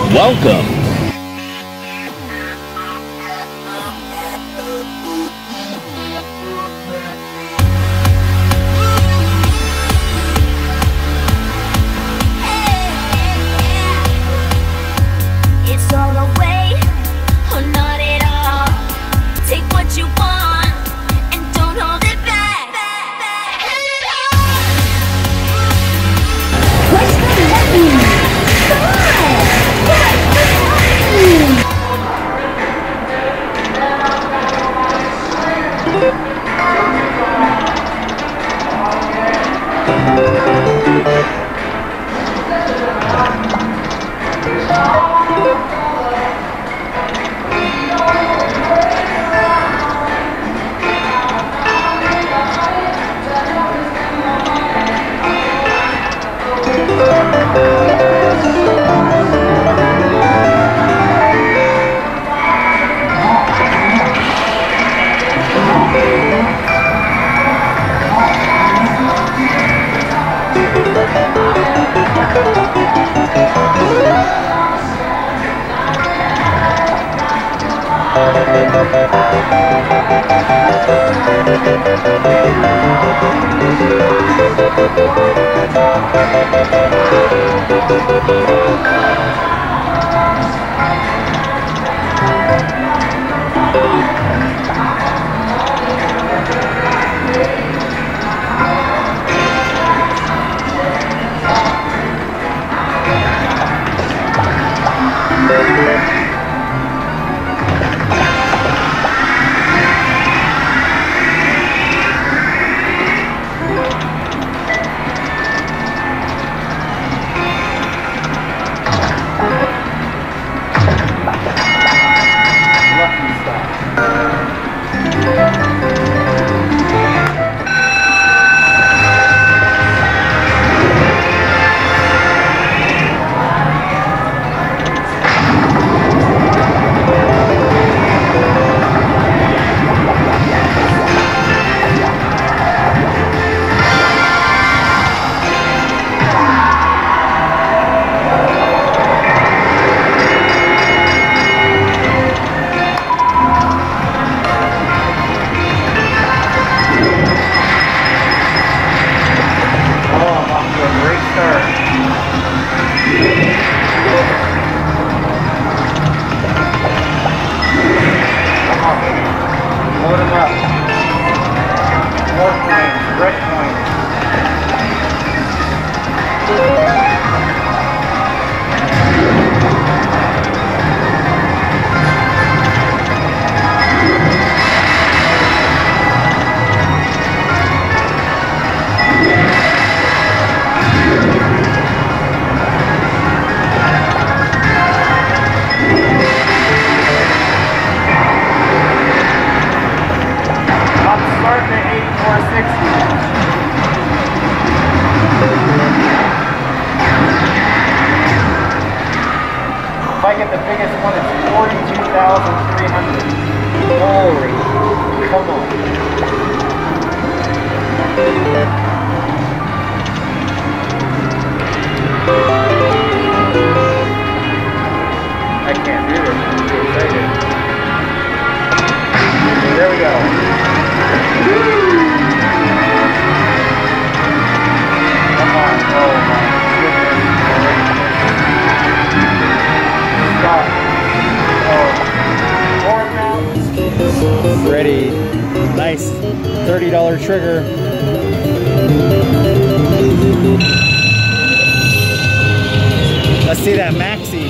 Welcome. It's all away, or not at all. Take what you want and don't hold it back. What's the button? Come on! What's the If I get the biggest one, it's 42,300. Holy, come on. I can't do this. I'm too excited. There we go. Come on. Oh my goodness. Ready. Nice $30 trigger. Let's see that maxi.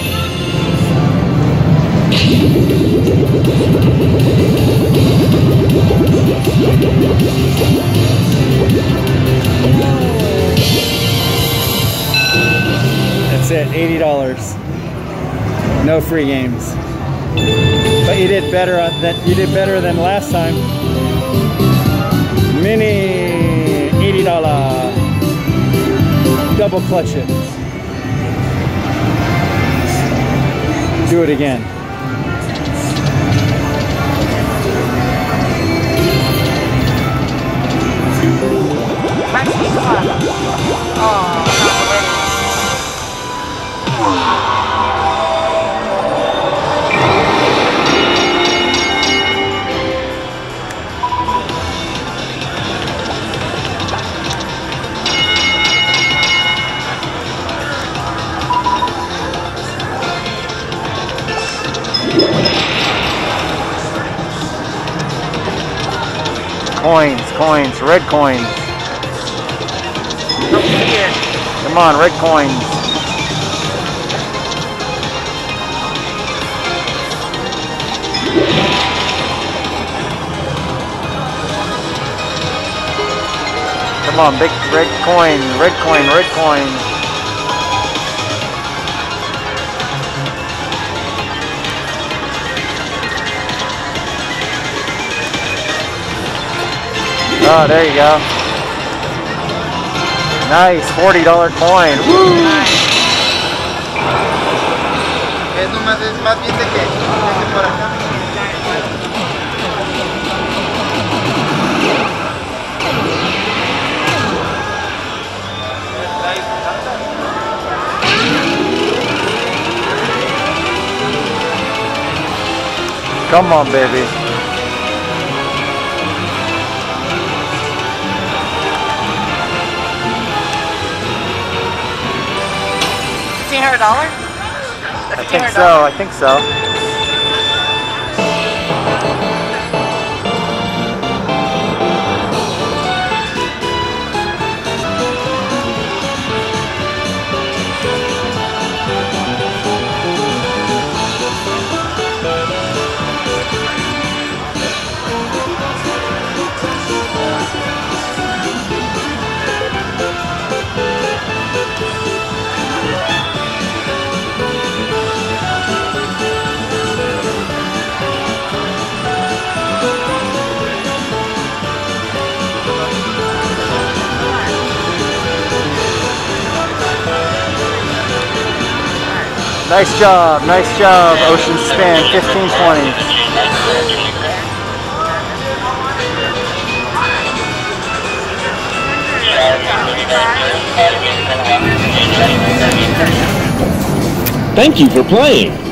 That's it, $80. No free games. But you did better than last time. Mini $80. Double clutch it. Do it again. Oh, not ready. Coins, coins, red coins. Come on, red coins. Come on, big red coin, red coin, red coin. Oh, there you go. Nice, $40 coin. Woo! Eso más es más bien de que por acá. Come on, baby. $1,500? I think so. Nice job, Ocean Spin, 1520. Thank you for playing.